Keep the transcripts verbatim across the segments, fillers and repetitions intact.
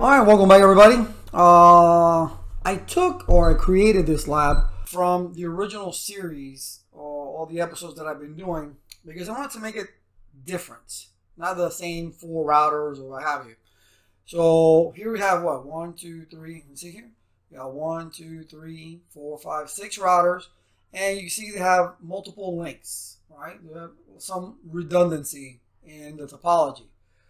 Alright, welcome back everybody. Uh, I took or I created this lab from the original series, or all the episodes that I've been doing, because I wanted to make it different. Not the same four routers or what have you. So here we have what? One, two, three. Let's see here. We got one, two, three, four, five, six routers. And you see they have multiple links, right? They have some redundancy in the topology.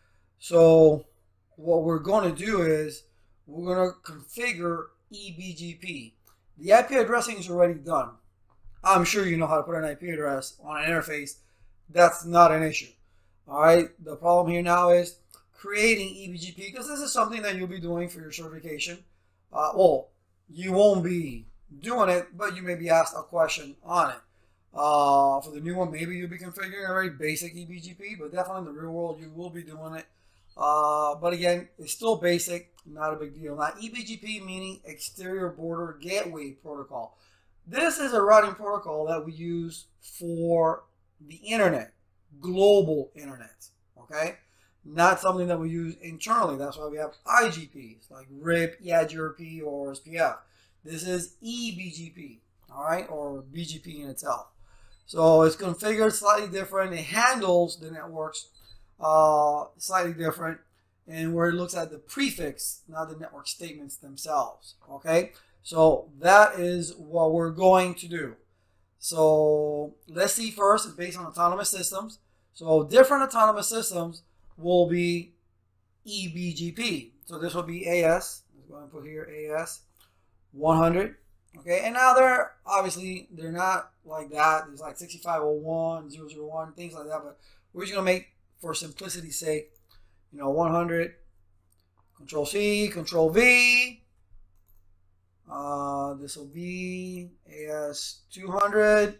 So what we're going to do is we're going to configure E B G P. The I P addressing is already done. I'm sure you know how to put an I P address on an interface. That's not an issue. All right. The problem here now is creating E B G P, because this is something that you'll be doing for your certification. Uh, well, you won't be doing it, but you may be asked a question on it. Uh, for the new one, maybe you'll be configuring a very basic E B G P, but definitely in the real world, you will be doing it. Uh, but again, it's still basic, not a big deal. Now, E B G P meaning Exterior Border Gateway Protocol. This is a routing protocol that we use for the internet, global internet, okay? Not something that we use internally. That's why we have I G Ps, like R I P, E I G R P, or S P F. This is E B G P, all right, or B G P in itself. So it's configured slightly different. It handles the networks uh, slightly different, and where it looks at the prefix, not the network statements themselves, okay? So that is what we're going to do. So let's see first, based on autonomous systems. So different autonomous systems will be E B G P. So this will be A S. Let's go ahead and put here A S one hundred. Okay, and now they're obviously they're not like that. There's like sixty-five oh one, zero zero one, things like that. But we're just gonna make, for simplicity's sake, you know, one hundred. Control C, Control V. Uh, this will be A S two hundred,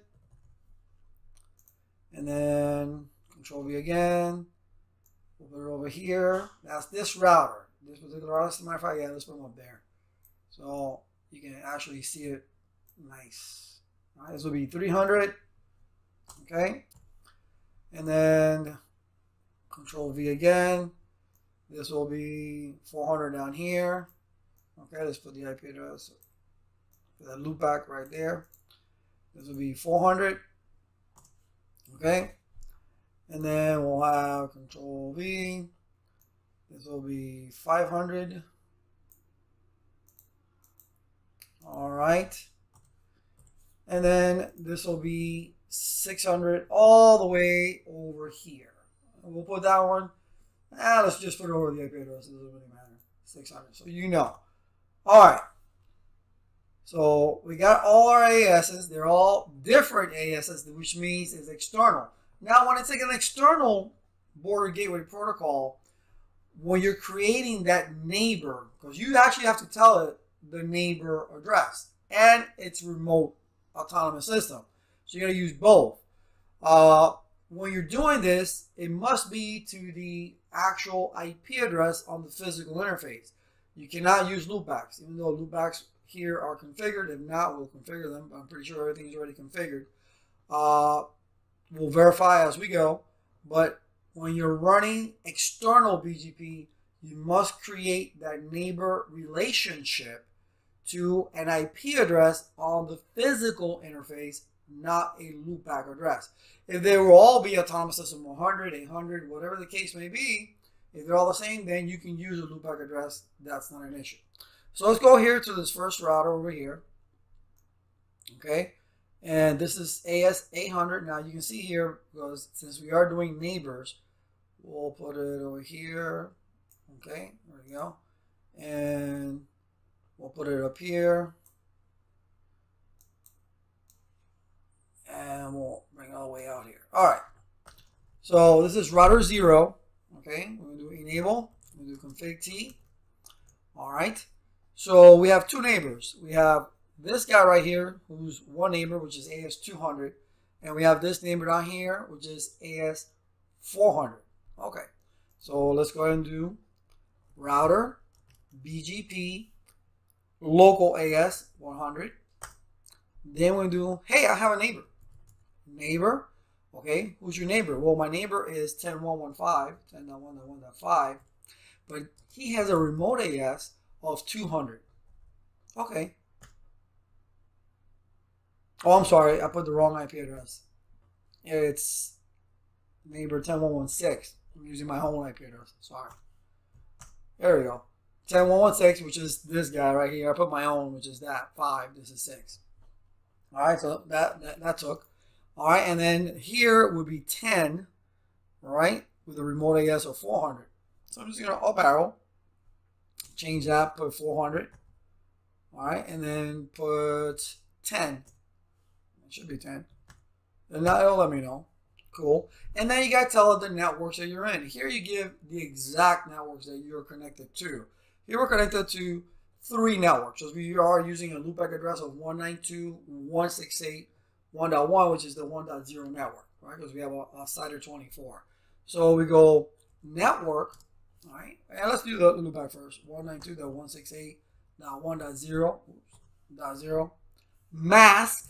and then Control V again. We'll put it over here. That's this router. This particular router. As a matter of fact, yeah, let's put them up there, so you can actually see it nice. All right, this will be three hundred. Okay, and then Control V again. This will be four hundred down here. Okay, let's put the I P address, put that loopback right there. This will be four hundred. Okay, and then we'll have Control V. This will be five hundred. All right, and then this will be six hundred all the way over here. We'll put that one. Ah, let's just put it over the I P address. It doesn't really matter. six hundred. So you know. All right. So we got all our A Ss. They're all different A Ss, which means it's external. Now, when it's like an external border gateway protocol, when you're creating that neighbor, because you actually have to tell it the neighbor address, and it's remote autonomous system. So you're going to use both. Uh, when you're doing this, it must be to the actual I P address on the physical interface. You cannot use loopbacks, even though loopbacks here are configured. If not, we'll configure them. I'm pretty sure everything's already configured. Uh, we'll verify as we go. But when you're running external B G P, you must create that neighbor relationship to an I P address on the physical interface, not a loopback address. If they will all be autonomous system one hundred, eight hundred, whatever the case may be, if they're all the same, then you can use a loopback address. That's not an issue. So let's go here to this first router over here. Okay, and this is A S eight hundred. Now you can see here, because since we are doing neighbors, we'll put it over here. Okay, there we go. And we'll put it up here. And we'll bring it all the way out here. All right. So this is router zero. Okay, we're going to do enable. We're going to do config T. All right. So we have two neighbors. We have this guy right here, who's one neighbor, which is A S two hundred. And we have this neighbor down here, which is A S four hundred. Okay. So let's go ahead and do router B G P local A S one hundred. Then we do, hey, I have a neighbor. Neighbor. Okay, who's your neighbor? Well, my neighbor is ten dot one dot fifteen, ten dot one dot one dot five. but he has a remote A S of two hundred. Okay. Oh, I'm sorry. I put the wrong I P address. It's neighbor ten dot one dot sixteen. I'm using my own I P address. Sorry. There we go. ten dot one dot sixteen, which is this guy right here. I put my own, which is that. five. This is six. All right. So that, that, that took. All right. And then here would be ten, right, with a remote A S of four hundred. So I'm just going to up arrow. Change that. Put four hundred. All right. And then put ten. It should be ten. And now it'll let me know. Cool. And then you got to tell it the networks that you're in. Here you give the exact networks that you're connected to. Here we're connected to three networks. So we are using a loopback address of one ninety-two dot one sixty-eight dot one dot one, which is the one point zero network, right? Because we have a, a C I D R twenty-four. So we go network, all right? And let's do the loopback first. one ninety-two dot one sixty-eight dot one dot zero, dot zero. Mask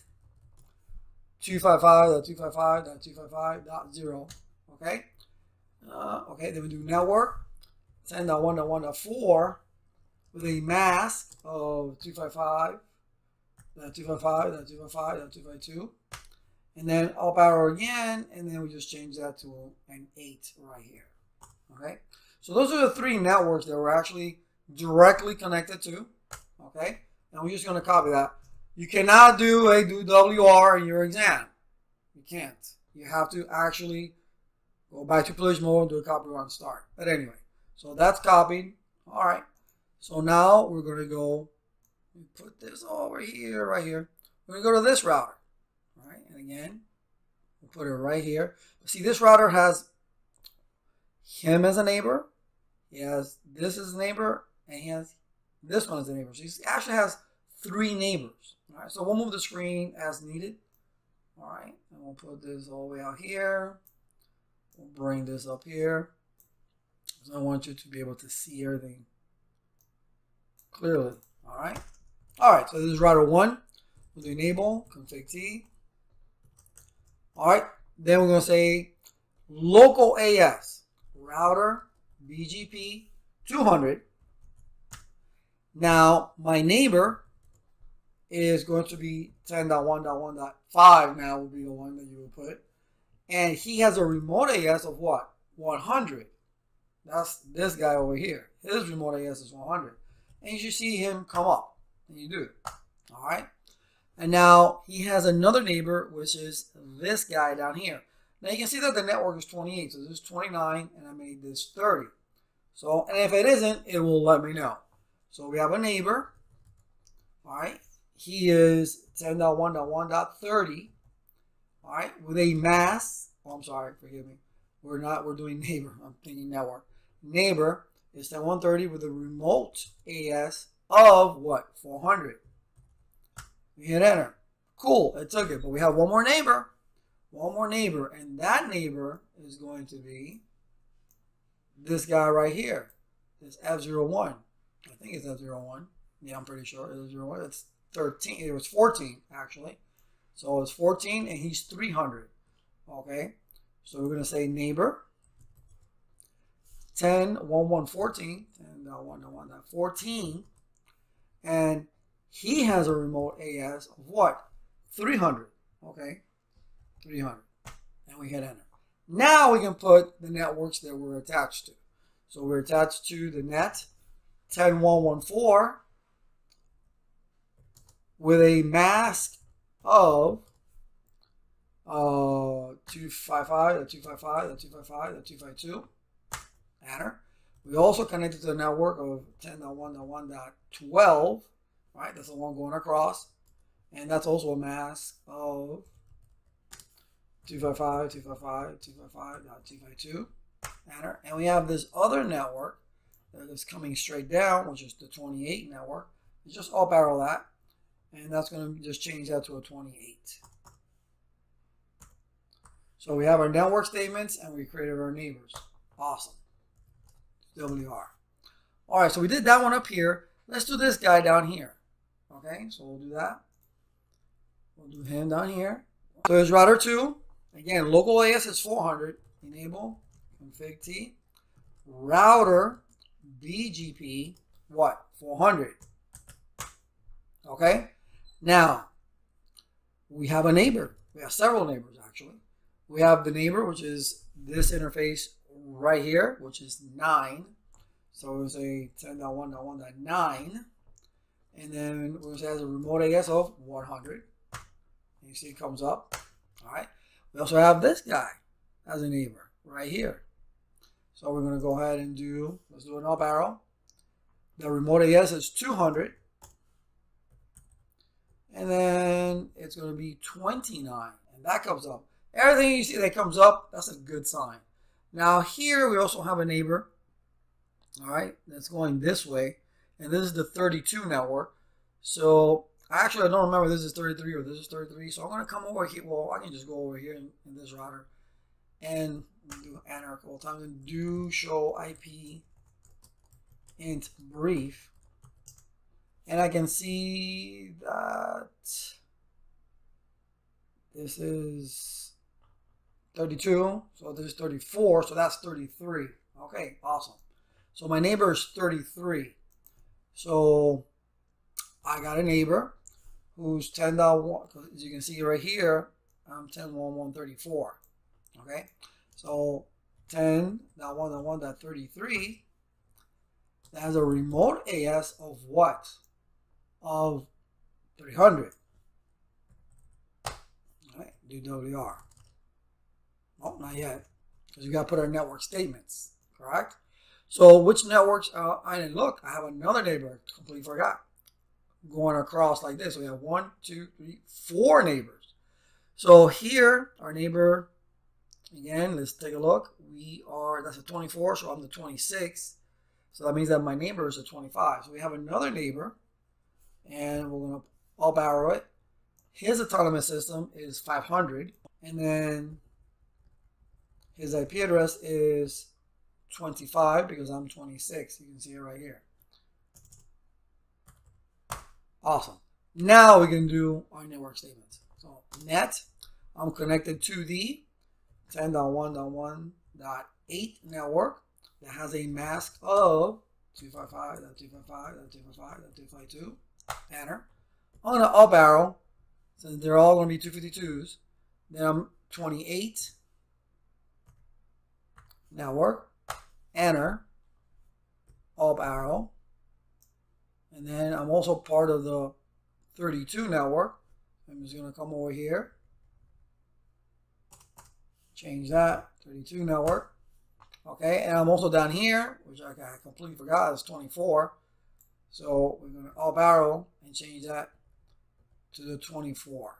two fifty-five dot two fifty-five dot two fifty-five dot zero. Okay. Uh, okay. Then we do network ten dot one dot one dot four with a mask of two fifty-five dot two fifty-five dot two fifty-five dot two fifty-two, and then up arrow again, and then we just change that to an eight right here. Okay. So those are the three networks that we're actually directly connected to. Okay. And we're just going to copy that. You cannot do a do W R in your exam. You can't. You have to actually go back to Topology mode and do a copy run start. But anyway, so that's copied. All right. So now we're going to go put this over here, right here. We're going to go to this router. All right. And again, we'll put it right here. See, this router has him as a neighbor. He has this as a neighbor. And he has this one as a neighbor. So he actually has three neighbors. All right, so we'll move the screen as needed. All right, and we'll put this all the way out here. We'll bring this up here. So I want you to be able to see everything clearly. All right. All right, so this is router one. We'll do enable, config T. All right, then we're going to say local A S, router E B G P two hundred. Now, my neighbor is going to be ten dot one dot one dot five now will be the one that you will put. And he has a remote A S of what? one hundred. That's this guy over here. His remote A S is one hundred. And you should see him come up. And you do. All right. And now he has another neighbor, which is this guy down here. Now you can see that the network is twenty-eight. So this is twenty-nine, and I made this thirty. So, and if it isn't, it will let me know. So we have a neighbor. All right. He is ten dot one dot one dot thirty, all right, with a mask. Oh, I'm sorry, forgive me. We're not, we're doing neighbor. I'm thinking network. Neighbor is ten dot one dot thirty with a remote A S of what? four hundred. We hit enter. Cool, it took it. But we have one more neighbor. One more neighbor. And that neighbor is going to be this guy right here. This F zero one. I think it's F zero one. Yeah, I'm pretty sure it's F zero one. It's thirteen. It was fourteen actually. So it's fourteen and he's three hundred. Okay. So we're going to say neighbor ten dot one dot one dot fourteen, ten dot one dot one dot fourteen, and he has a remote A S of what? three hundred. Okay. three hundred. And we hit enter. Now we can put the networks that we're attached to. So we're attached to the net ten dot one dot one dot four with a mask of uh, two fifty-five, two fifty-five, two fifty-five, two fifty-two. Enter. We also connected to the network of ten dot one dot one dot twelve. Right, that's the one going across. And that's also a mask of two fifty-five, two fifty-five, two fifty-five dot two fifty-two. Enter. And we have this other network that is coming straight down, which is the twenty-eight network. You just up arrow that. And that's going to just change that to a twenty-eight. So we have our network statements and we created our neighbors. Awesome. W R. All right, so we did that one up here. Let's do this guy down here. Okay, so we'll do that. We'll do him down here. So there's router two. Again, local A S is four hundred. Enable, config T. Router B G P, what? four hundred. Okay? Now, we have a neighbor. We have several neighbors, actually. We have the neighbor, which is this interface right here, which is nine. So we'll say ten dot one dot one dot nine. And then we'll say it has a remote A S of one hundred. And you see it comes up. All right. We also have this guy as a neighbor right here. So we're going to go ahead and do, let's do an up arrow. The remote A S is two hundred. And then it's going to be twenty-nine. And that comes up. Everything you see that comes up, that's a good sign. Now here we also have a neighbor. All right. That's going this way. And this is the thirty-two network. So actually I don't remember if this is thirty-three or this is thirty-three. So I'm going to come over here. Well, I can just go over here in, in this router. And do enter a couple times. And do show I P int brief. And I can see that this is thirty-two, so this is thirty-four, so that's thirty-three. Okay, awesome. So my neighbor is thirty-three. So I got a neighbor who's ten dot one, as you can see right here, I'm ten dot one dot one dot thirty-four. Okay, so ten dot one dot one dot thirty-three, that has a remote A S of what? Of three hundred. All right, do W R. Oh, not yet, because we got to put our network statements, correct? So which networks? Uh, I didn't look. I have another neighbor. I completely forgot. Going across like this, we have one, two, three, four neighbors. So here, our neighbor, again, let's take a look. We are, that's a twenty-four, so I'm the twenty-six. So that means that my neighbor is a twenty-five. So we have another neighbor. And we're going to up arrow it. His autonomous system is five hundred. And then his I P address is twenty-five because I'm twenty-six. You can see it right here. Awesome. Now we can do our network statements. So net, I'm connected to the ten dot one dot one dot eight network that has a mask of two fifty-five dot two fifty-five dot two fifty-five dot two fifty-two. Enter. I'm going to up arrow, since they're all going to be two fifty-twos. Then I'm twenty-eight. Network. Enter. Up arrow. And then I'm also part of the thirty-two network. I'm just going to come over here. Change that. thirty-two network. Okay, and I'm also down here, which I completely forgot, is twenty-four. So we're going to up arrow and change that to the twenty-four.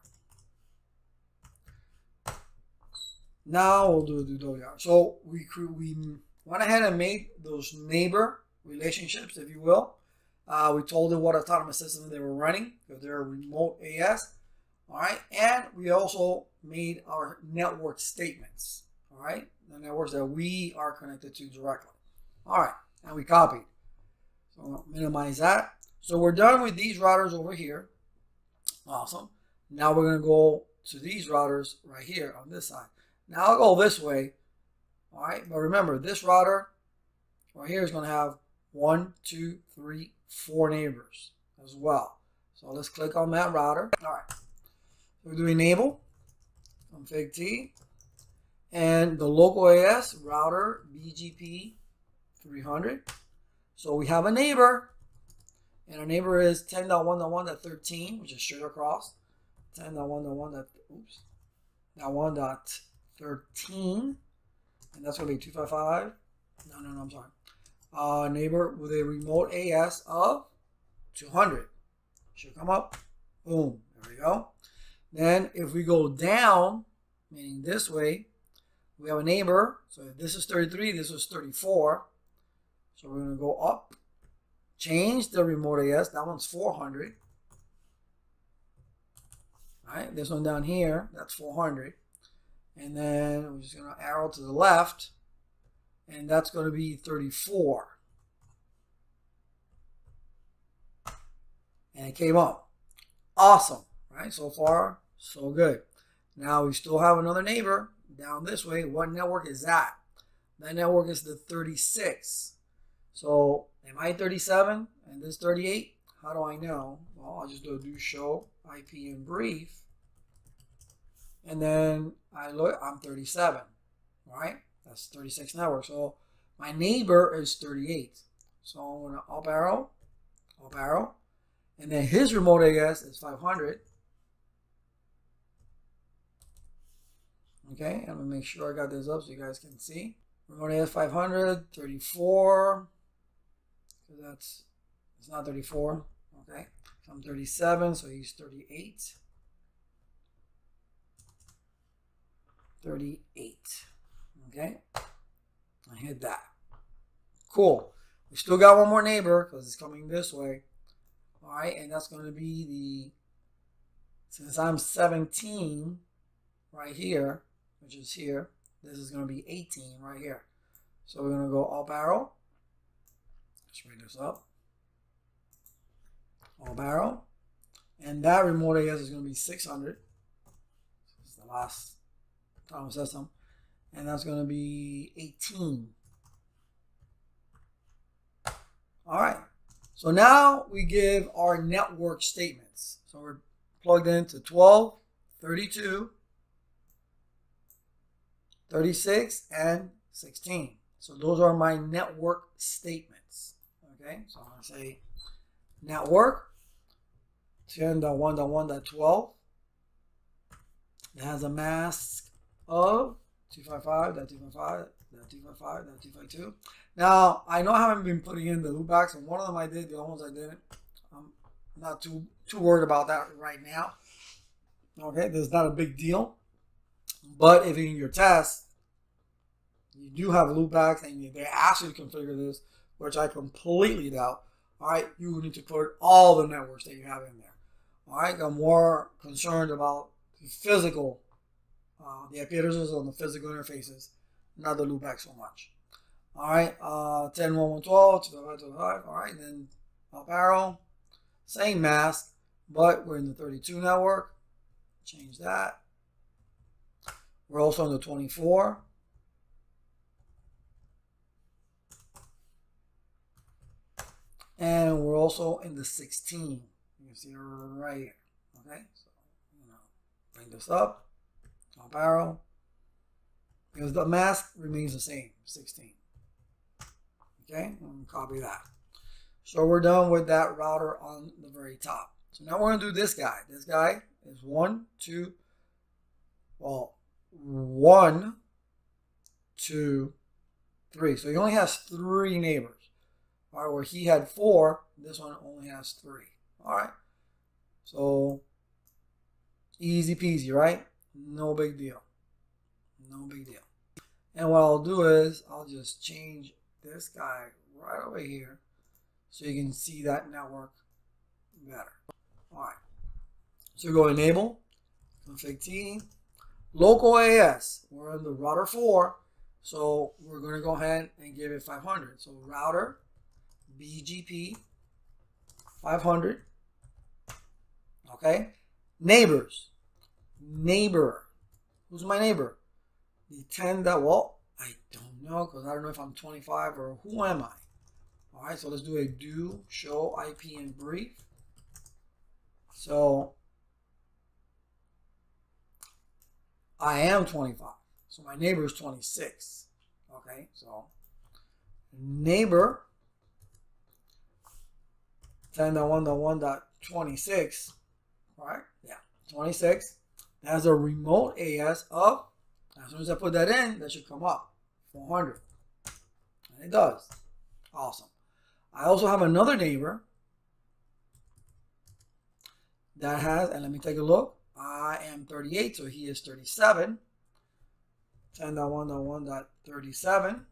Now we'll do a do W R. So we we went ahead and made those neighbor relationships, if you will. Uh, we told them what autonomous system they were running, because they're a remote A S. All right, and we also made our network statements. All right, the networks that we are connected to directly. All right, and we copied. So I'll minimize that. So we're done with these routers over here. Awesome. Now we're going to go to these routers right here on this side. Now I'll go this way. All right. But remember, this router right here is going to have one, two, three, four neighbors as well. So let's click on that router. All right. So we do enable, config T, and the local A S router B G P three hundred. So we have a neighbor, and our neighbor is ten dot one dot one dot thirteen, which is straight across. ten dot one dot one dot one dot thirteen, and that's going to be two fifty-five. No, no, no, I'm sorry. Uh, neighbor with a remote A S of two hundred. Should come up. Boom. There we go. Then if we go down, meaning this way, we have a neighbor. So if this is thirty-three, this was thirty-four. So we're going to go up, change the remote A S. That one's four hundred. All right, this one down here, that's four hundred. And then we're just going to arrow to the left, and that's going to be thirty-four. And it came up. Awesome, right? So far, so good. Now we still have another neighbor down this way. What network is that? That network is the thirty-six. So am I thirty-seven and this thirty-eight? How do I know? Well, I'll just do a do show I P in brief. And then I look, I'm thirty-seven, right? That's thirty-six network. So my neighbor is thirty-eight. So I'm going to up arrow, up arrow. And then his remote A S is five hundred. Okay, I'm going to make sure I got this up so you guys can see. Remote A S five hundred, thirty-four. So that's, it's not thirty-four. Okay, so I'm thirty-seven, so he's thirty-eight. thirty-eight. Okay, I hit that. Cool. We still got one more neighbor because it's coming this way. All right, and that's going to be the, since I'm seventeen right here, which is here, this is going to be eighteen right here. So we're going to go up arrow. Let's bring this up. Up arrow. And that remote A S is going to be six hundred. It's the last time system. And that's going to be eighteen. All right. So now we give our network statements. So we're plugged into twelve, thirty-two, thirty-six, and sixteen. So those are my network statements. Okay, so I'm going to say network ten dot one dot one dot twelve. It has a mask of two fifty-five dot two fifty-five dot two fifty-five dot two fifty-two. Now, I know I haven't been putting in the loopbacks, and one of them I did, the other ones I didn't. I'm not too too worried about that right now. Okay, there's not a big deal. But if in your test, you do have loopbacks and they ask you to configure this, which I completely doubt, all right, you need to put all the networks that you have in there. All right, I'm more concerned about the physical, uh, the I P addresses on the physical interfaces, not the loopback so much. All right, uh, ten dot one dot one twelve, two fifty-five dot two fifty-five, all right, and then up arrow, same mask, but we're in the thirty-two network. Change that. We're also in the twenty-four. And we're also in the sixteen. You can see right here. Okay, so you know, bring this up, up arrow, because the mask remains the same, sixteen. Okay, and copy that. So we're done with that router on the very top. So now we're going to do this guy. This guy is one, two, well, one, two, three. So he only has three neighbors. All right, where he had four, this one only has three. All right, so easy peasy, right? No big deal. No big deal. And what I'll do is I'll just change this guy right over here so you can see that network better. All right, so we go enable, config T, local A S. We're on the router four, so we're going to go ahead and give it five hundred. So router E B G P five hundred. Okay, neighbors, neighbor. Who's my neighbor? The ten that, well, I don't know because I don't know if I'm twenty-five or who am I. All right, so let's do a do show I P in brief. So I am twenty-five, so my neighbor is twenty-six. Okay, so neighbor ten dot one dot one dot twenty-six, right? Yeah, twenty-six. That's a remote A S of, as soon as I put that in, that should come up, four hundred. And it does. Awesome. I also have another neighbor that has, and let me take a look. I am thirty-eight, so he is thirty-seven. ten dot one dot one dot thirty-seven.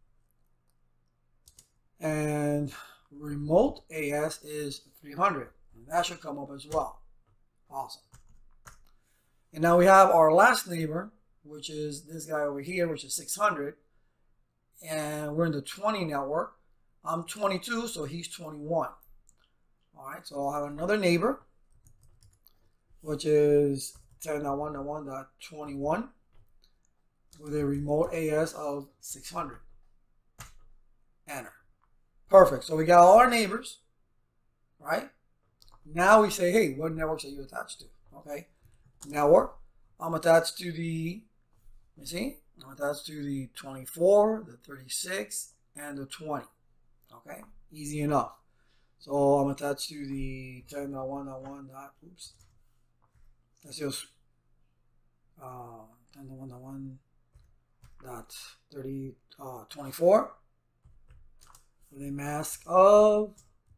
And remote A S is three hundred. And that should come up as well. Awesome. And now we have our last neighbor, which is this guy over here, which is six hundred. And we're in the twenty network. I'm twenty-two, so he's twenty-one. All right, so I'll have another neighbor, which is ten dot one dot one dot twenty-one with a remote A S of six hundred. Enter. Perfect. So we got all our neighbors, right? Now we say, hey, what networks are you attached to? Okay. Network. I'm attached to the, you see, I'm attached to the twenty-four, the thirty-six, and the twenty. Okay. Easy enough. So I'm attached to the ten dot one dot one. Oops. That's just uh, ten dot one dot one dot thirty, uh, twenty-four. With a mask of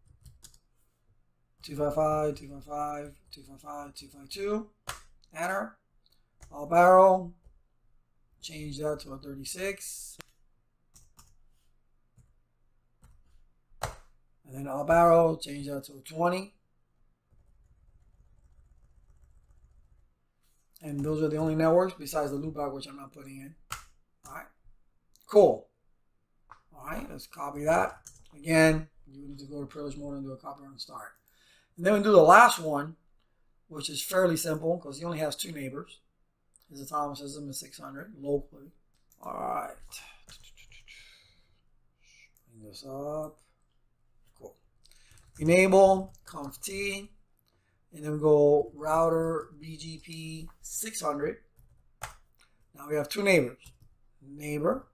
two fifty-five, two fifty-five, two fifty-five, two fifty-two. Enter. All barrel. Change that to a thirty-six. And then all barrel. Change that to a twenty. And those are the only networks besides the loopback, which I'm not putting in. All right. Cool. All right. Let's copy that. Again, you need to go to privilege mode and do a copy and start. And then we do the last one, which is fairly simple because he only has two neighbors. His autonomous system is six hundred locally. All right. Bring this up. Cool. Enable, conf T, and then we go router B G P six hundred. Now we have two neighbors. Neighbor,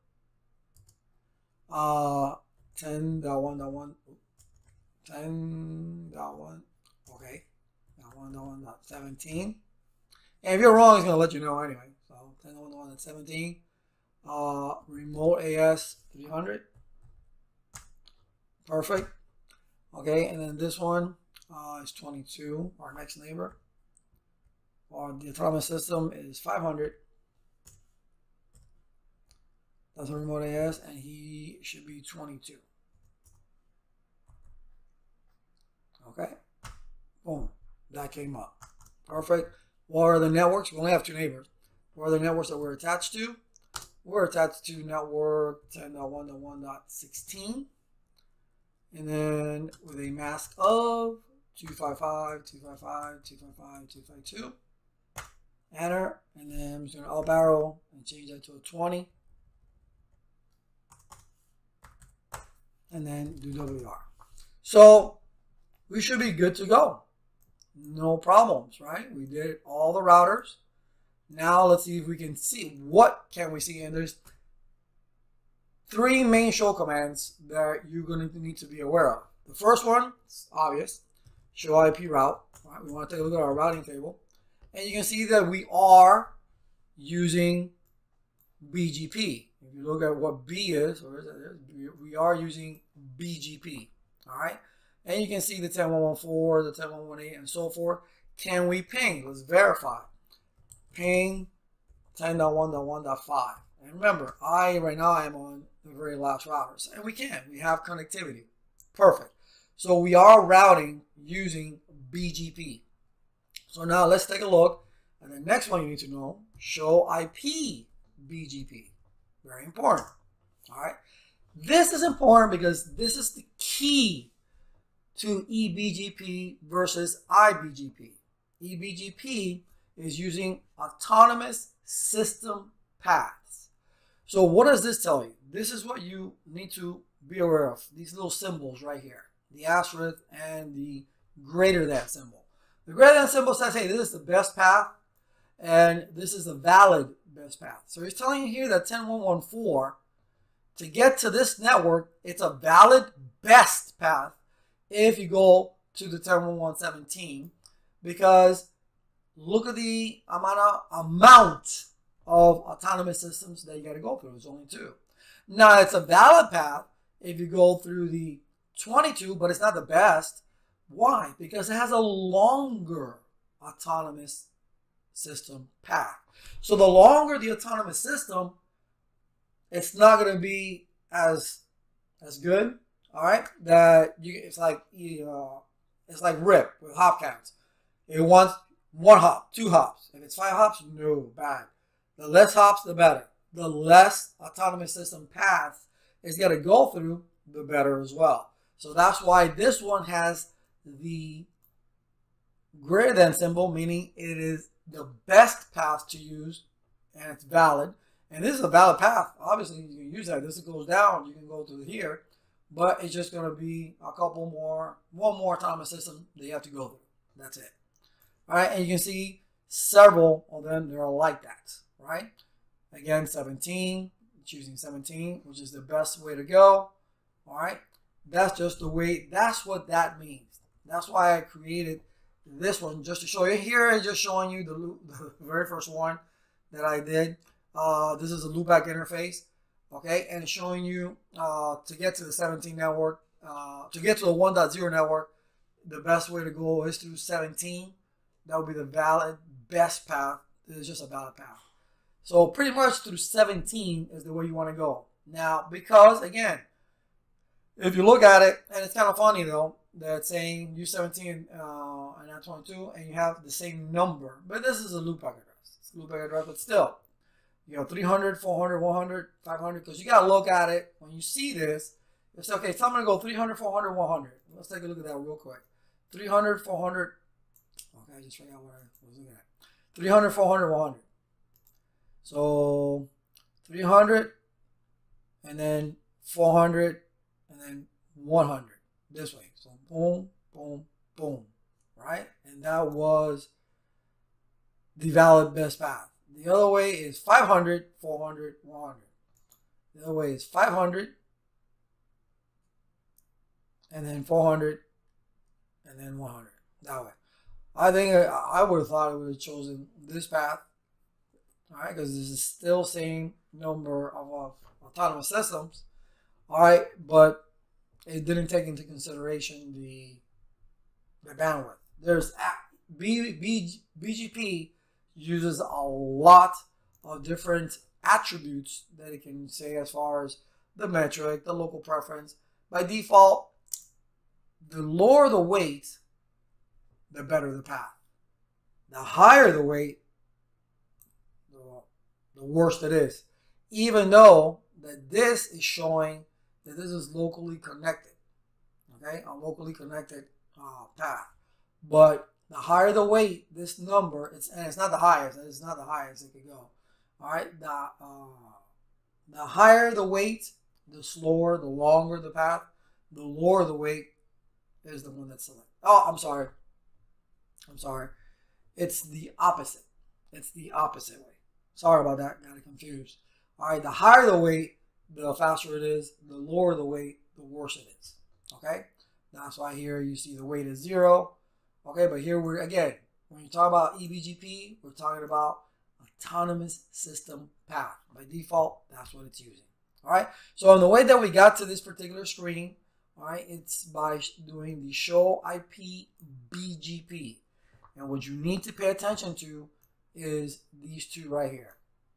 uh, ten dot one dot one, ten dot one, okay, one dot one dot seventeen. And if you're wrong, it's going to let you know anyway. So ten dot one dot one dot seventeen, uh, remote A S three hundred. Perfect. Okay, and then this one uh, is twenty-two, our next neighbor. Or the autonomous system is five hundred. That's a remote A S, and he should be twenty-two. Okay. Boom. That came up. Perfect. What are the networks? We only have two neighbors. What are the networks that we're attached to? We're attached to network ten dot one dot one dot sixteen. And then with a mask of two fifty-five, two fifty-five, two fifty-five, two fifty-two. Enter. And then I'm just going to all barrel and change that to a twenty. And then do W R. So we should be good to go. No problems, right? We did all the routers. Now let's see if we can see. What can we see? And there's three main show commands that you're going to need to be aware of. The first one is obvious. Show I P route. Right? We want to take a look at our routing table. And you can see that we are using B G P. If you look at what B is, or is it, we are using B G P. All right. And you can see the ten dot one dot fourteen, the ten dot one dot eighteen, and so forth. Can we ping? Let's verify. Ping ten dot one dot one dot five. And remember, I right now I am on the very last routers. And we can. We have connectivity. Perfect. So we are routing using B G P. So now let's take a look. And the next one you need to know, show I P B G P. Very important. All right. This is important because this is the key to E B G P versus I B G P. E B G P is using autonomous system paths. So what does this tell you? This is what you need to be aware of. These little symbols right here. The asterisk and the greater than symbol. The greater than symbol says, hey, this is the best path and this is the valid best path. So he's telling you here that ten dot one dot one dot four, to get to this network, it's a valid best path if you go to the ten dot one dot one dot seventeen, because look at the amount of, amount of autonomous systems that you got to go through. There's only two. Now, it's a valid path if you go through the twenty-two, but it's not the best. Why? Because it has a longer autonomous system path. So the longer the autonomous system, it's not going to be as as good. All right, that you it's like uh, it's like R I P with hop counts. It wants one hop, two hops. If it's five hops, no, bad. The less hops, the better. The less autonomous system paths it's got to go through, the better as well. So that's why this one has the greater than symbol, meaning it is the best path to use, and it's valid. And this is a valid path. Obviously, you can use that. This goes down. You can go through here. but it's just going to be a couple more, one more autonomous system that you have to go through. That's it. All right, and you can see several of them that are like that, right? Again, seventeen, choosing seventeen, which is the best way to go. All right, that's just the way, that's what that means. That's why I created this one, just to show you. Here is just showing you the, loop, the very first one that I did. Uh, this is a loopback interface, okay, and it's showing you uh, to get to the seventeen network, uh, to get to the one point zero network, the best way to go is through seventeen. That would be the valid best path. It's just a valid path. So pretty much through seventeen is the way you want to go. Now, because again, if you look at it, and it's kind of funny though, that it's saying U seventeen uh, and N twenty-two, and you have the same number, but this is a loopback address. It's a loopback address, but still, you know, three hundred, four hundred, one hundred, five hundred, because you got to look at it when you see this. It's okay, so I'm going to go three hundred, four hundred, one hundred. Let's take a look at that real quick. three hundred, four hundred. Okay, I just forgot what I was looking at. three hundred, four hundred, one hundred. So three hundred, and then four hundred, and then one hundred. This way. So boom, boom, boom. Right? And that was the valid best path. The other way is five hundred, four hundred, one hundred. The other way is five hundred, and then four hundred, and then one hundred. That way. I think I would have thought I would have chosen this path, all right, because this is still same number of uh, autonomous systems, all right, but it didn't take into consideration the the bandwidth. There's B, B, B G P uses a lot of different attributes that it can say as far as the metric, the local preference. By default, the lower the weight, the better the path. The higher the weight, the, the worse it is. Even though that this is showing that this is locally connected, okay, a locally connected uh, path. But the higher the weight, this number, it's and it's not the highest. It's not the highest it could go. All right, the uh, the higher the weight, the slower, the longer the path. The lower the weight is the one that's selected. Oh, I'm sorry. I'm sorry. It's the opposite. It's the opposite way. Sorry about that. Got it confused. All right. The higher the weight, the faster it is. The lower the weight, the worse it is. Okay. That's why here you see the weight is zero. Okay. But here we're, again, when you talk about E B G P, we're talking about autonomous system path. By default, that's what it's using. All right. So in the way that we got to this particular screen, all right, it's by doing the show I P B G P. And what you need to pay attention to is these two right here.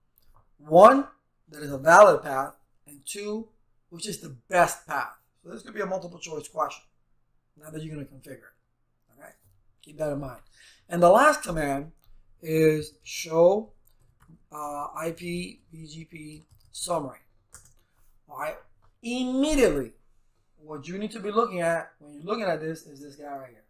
One, that is a valid path, and two, which is the best path. So this could be a multiple choice question. Now that you're going to configure it. Okay, keep that in mind. And the last command is show uh, I P B G P summary. All right, immediately, what you need to be looking at when you're looking at this is this guy right here.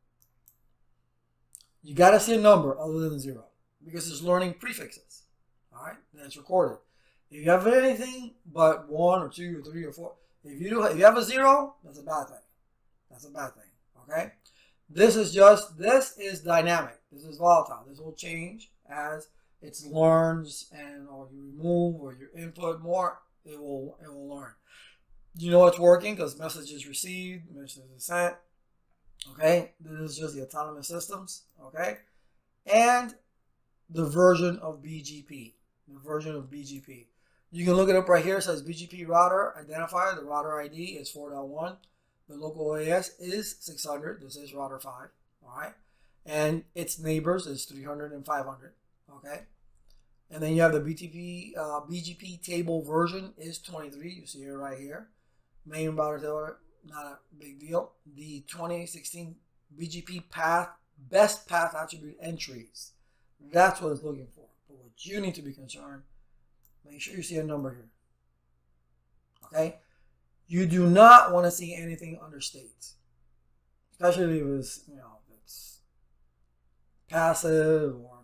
You got to see a number other than zero because it's learning prefixes. All right, that's recorded. If you have anything but one or two or three or four, if you do, if you have a zero, that's a bad thing. That's a bad thing. Okay, this is just this is dynamic. This is volatile. This will change as it learns and or you remove or you input more. It will it will learn. You know it's working because message is received, message is sent. Okay, this is just the autonomous systems. Okay, and the version of B G P. The version of B G P. You can look it up right here. It says B G P router identifier. The router I D is four point one. The local O A S is six hundred. This is router five. All right, and its neighbors is three hundred and five hundred. Okay, and then you have the B T P uh, B G P table version is twenty-three. You see it right here. Main router, not a big deal. The twenty sixteen B G P path, best path attribute entries. That's what it's looking for. But what you need to be concerned, make sure you see a number here. Okay? You do not want to see anything under state. Especially if it's, you know, if it's passive or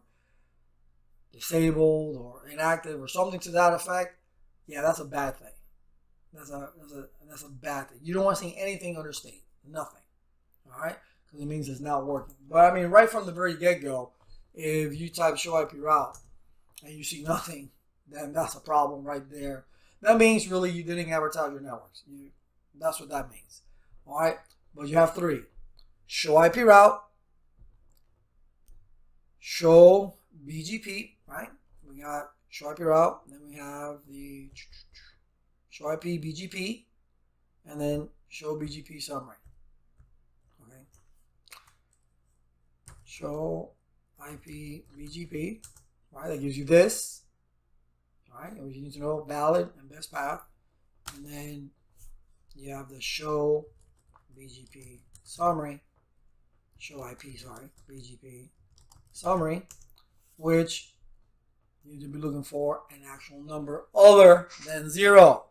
disabled or inactive or something to that effect. Yeah, that's a bad thing. That's a, that's a, that's a bad thing. You don't want to see anything under state. Nothing. All right? Because it means it's not working. But I mean, right from the very get-go, if you type show I P route and you see nothing, then that's a problem right there. That means really you didn't advertise your networks. You, that's what that means. All right? But you have three. Show I P route, show B G P, right? We got show I P route, then we have the show I P B G P, and then show B G P summary. Okay. Show I P B G P, right? That gives you this, right? And you need to know valid and best path, and then you have the show B G P summary, show I P, sorry, B G P summary, which you need to be looking for an actual number other than zero.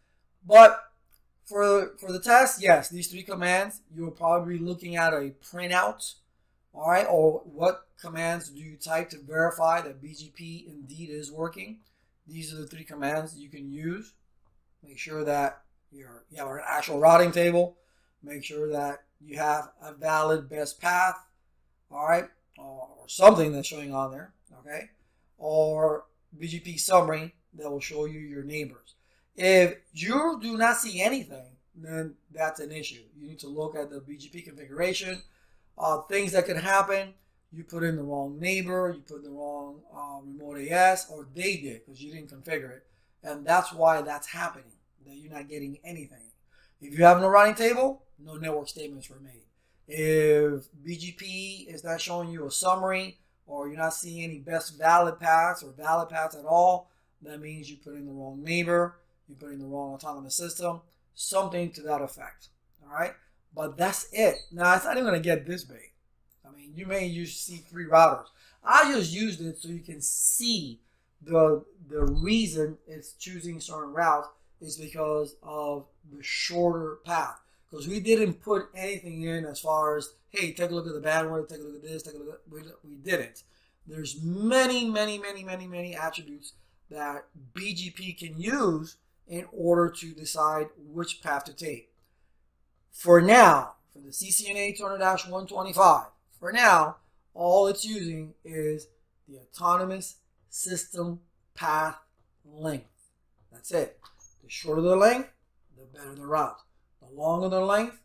But for, for the test, yes, these three commands, you'll probably be looking at a printout, all right, or what commands do you type to verify that B G P indeed is working. These are the three commands you can use. Make sure that you're, you have an actual routing table. Make sure that you have a valid best path, all right, or, or something that's showing on there, okay, or B G P summary that will show you your neighbors. If you do not see anything, then that's an issue. You need to look at the B G P configuration. Uh, things that can happen, you put in the wrong neighbor, you put in the wrong uh, remote A S, or they did because you didn't configure it. And that's why that's happening, that you're not getting anything. If you have no routing table, no network statements were made. If B G P is not showing you a summary, or you're not seeing any best valid paths or valid paths at all, that means you put in the wrong neighbor, you put in the wrong autonomous system, something to that effect. All right, but that's it. Now it's not even going to get this big. I mean, you may use see three routers. I just used it so you can see the the reason it's choosing certain routes is because of the shorter path. Because we didn't put anything in as far as, hey, take a look at the bandwidth, take a look at this, take a look at, we, we didn't. There's many, many, many, many, many attributes that B G P can use in order to decide which path to take. For now, for the C C N A two hundred dash one twenty-five, for now, all it's using is the autonomous system path length. That's it. The shorter the length, the better the route. The longer the length,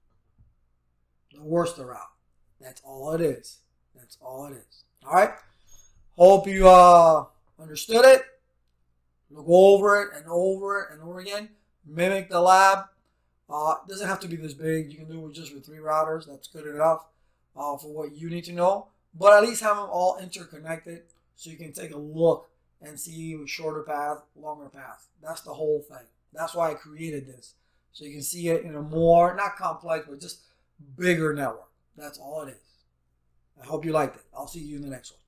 the worse the route. That's all it is. That's all it is. All right. Hope you uh, understood it. Look over it and over it and over again. Mimic the lab. Uh, it doesn't have to be this big. You can do it just with three routers. That's good enough uh, for what you need to know. But at least have them all interconnected so you can take a look and see a shorter path, longer path. That's the whole thing. That's why I created this. So you can see it in a more, not complex, but just bigger network. That's all it is. I hope you liked it. I'll see you in the next one.